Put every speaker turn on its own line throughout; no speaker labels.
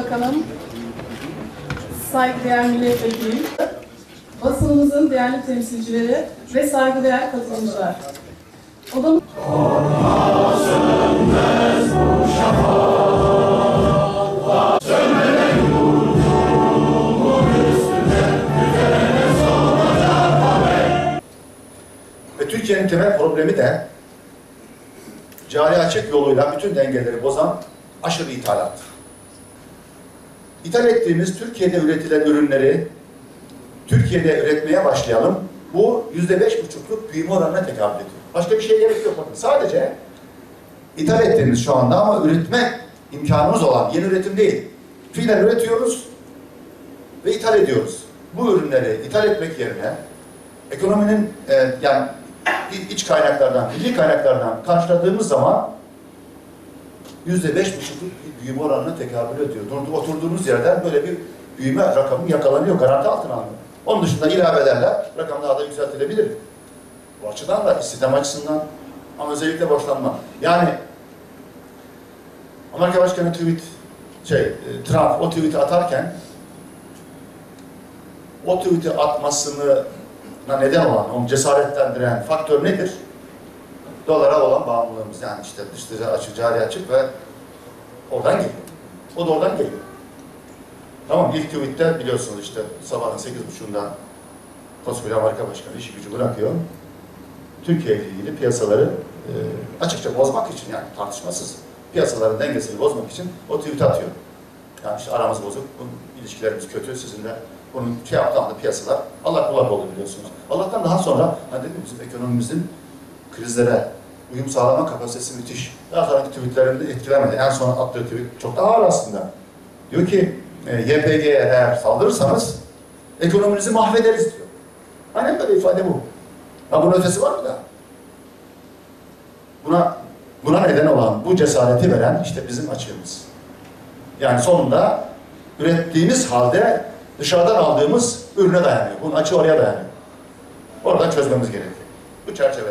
Bakanım, saygıdeğer milletvekili, basınımızın değerli temsilcileri ve saygıdeğer katılımcılar. Odamız...
Ve Türkiye'nin temel problemi de cari açık yoluyla bütün dengeleri bozan aşırı ithalat. İthal ettiğimiz Türkiye'de üretilen ürünleri Türkiye'de üretmeye başlayalım. Bu %5,5'luk büyüme oranına tekabül ediyor. Başka bir şeye gerek yok. Bakın sadece ithal ettiğimiz şu anda ama üretme imkanımız olan yeni üretim değil. Fiilen üretiyoruz ve ithal ediyoruz. Bu ürünleri ithal etmek yerine ekonominin yani iç kaynaklardan, milli kaynaklardan karşıladığımız zaman %5,5'luk bir büyüme oranına tekabül ediyor. Oturduğunuz yerden böyle bir büyüme rakamı yakalanıyor, garanti altına alınıyor. Onun dışında ilavelerle rakam daha da yükseltilebilir. Bu açıdan da istihdam açısından ama özellikle borçlanma. Yani Amerika Başkanı Trump o tweet'i atarken o tweet'i atmasına neden olan, onu cesaretlendiren faktör nedir? Dolara olan bağımlılığımız. Yani işte dışarı açık, cari açık ve oradan geliyor. O da oradan geliyor. Tamam, ilk tweet'te biliyorsunuz işte sabahın 8.30'da koskoca Amerika Başkanı işi gücü bırakıyor. Türkiye ile ilgili piyasaları açıkça bozmak için, yani tartışmasız piyasaların dengesini bozmak için o tweet'i atıyor. Yani işte aramız bozuk, ilişkilerimiz kötü, sizinle bunun yaptığı anda piyasalar Allah kulak oldu biliyorsunuz. Allah'tan daha sonra hani dedim, bizim ekonomimizin krizlere uyum sağlama kapasitesi müthiş. Daha sonraki tweetlerinde etkilemedi. En son attığı tweet çok daha ağır aslında. Diyor ki YPG'ye eğer saldırırsanız ekonominizi mahvederiz diyor. Aynen böyle ifade bu. Ha, bunun ötesi var mı da? Buna neden olan, bu cesareti veren işte bizim açığımız. Yani sonunda ürettiğimiz halde dışarıdan aldığımız ürüne dayanıyor. Bunun açığı oraya dayanıyor. Oradan çözmemiz gerekiyor. Bu çerçevede.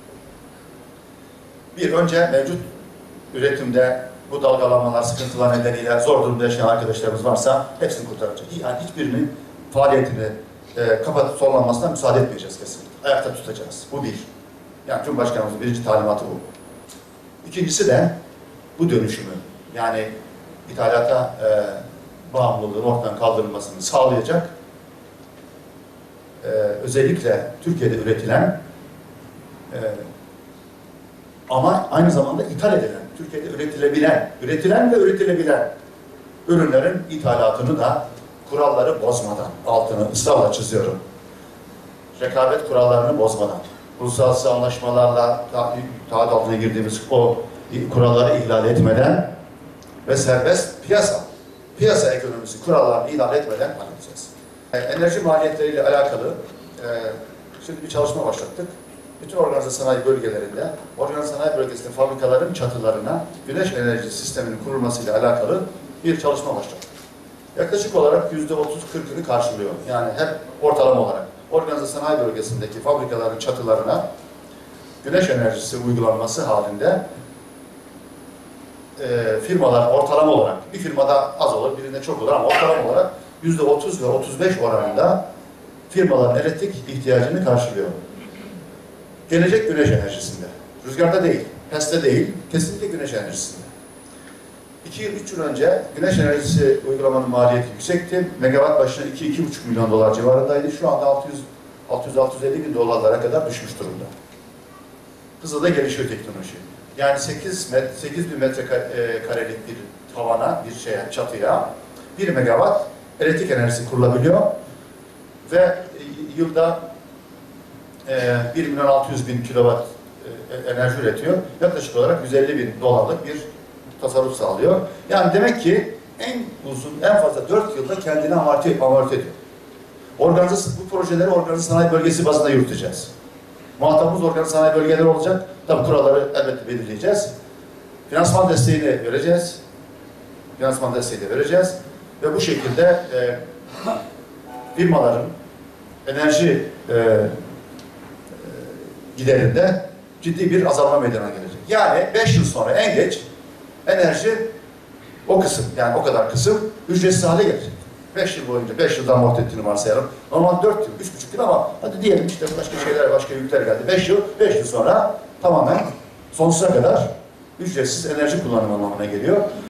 Bir, önce mevcut üretimde bu dalgalanmalar, sıkıntılar nedeniyle zor durumda yaşayan arkadaşlarımız varsa hepsini kurtaracak. Yani hiçbirinin faaliyetini kapatıp sonlanmasına müsaade etmeyeceğiz kesinlikle. Ayakta tutacağız. Bu bir. Yani Cumhurbaşkanımızın birinci talimatı bu. İkincisi de bu dönüşümü, yani ithalata bağımlılığın ortadan kaldırılmasını sağlayacak özellikle Türkiye'de üretilen ama aynı zamanda ithal edilen, Türkiye'de üretilen ve üretilebilen ürünlerin ithalatını da kuralları bozmadan, altını ısrarla çiziyorum. Rekabet kurallarını bozmadan, uluslararası anlaşmalarla taahhüt altına girdiğimiz o kuralları ihlal etmeden ve serbest piyasa ekonomisi kurallarını ihlal etmeden halledeceğiz. Enerji maliyetleriyle alakalı şimdi bir çalışma başlattık. Bütün organize sanayi bölgelerinde, organize sanayi bölgesinde fabrikaların çatılarına güneş enerji sisteminin kurulmasıyla alakalı bir çalışma başlattık. Yaklaşık olarak %30-40'ını karşılıyor. Yani hep ortalama olarak organize sanayi bölgesindeki fabrikaların çatılarına güneş enerjisi uygulanması halinde firmalar ortalama olarak, bir firmada az olur, birinde çok olur ama ortalama olarak %30 ve 35 oranında firmaların elektrik ihtiyacını karşılıyor. Gelecek güneş enerjisinde. Rüzgarda değil, PES'te değil, kesinlikle güneş enerjisinde. 2-3 yıl önce güneş enerjisi uygulamanın maliyeti yüksekti. Megawatt başına 2-2,5 milyon dolar civarındaydı. Şu anda 600-650 bin dolarlara kadar düşmüş durumda. Hızla da gelişiyor teknoloji. Yani 8 bin metrekarelik bir tavana, bir çatıya 1 megawatt elektrik enerjisi kurulabiliyor ve yılda 1 milyon 600 bin kilowatt enerji üretiyor. Yaklaşık olarak 150 bin dolarlık bir tasarruf sağlıyor. Yani demek ki en fazla 4 yılda kendini amorti ediyor. Bu projeleri organize sanayi bölgesi bazında yürüteceğiz. Muhatabımız organize sanayi bölgeleri olacak. Tabii kuralları elbette belirleyeceğiz. Finansman desteğini vereceğiz. Ve bu şekilde firmaların enerji giderinde ciddi bir azalma meydana gelecek. Yani 5 yıl sonra en geç enerji O kısım, yani o kadar kısım ücretsiz hale gelecek. 5 yıl boyunca, 5 yıldan amorti ettiğini varsayalım. Normal 4 yıl, 3,5 yıl ama hadi diyelim işte başka şeyler, başka yükler geldi. 5 yıl sonra tamamen sonsuza kadar ücretsiz enerji kullanımı anlamına geliyor.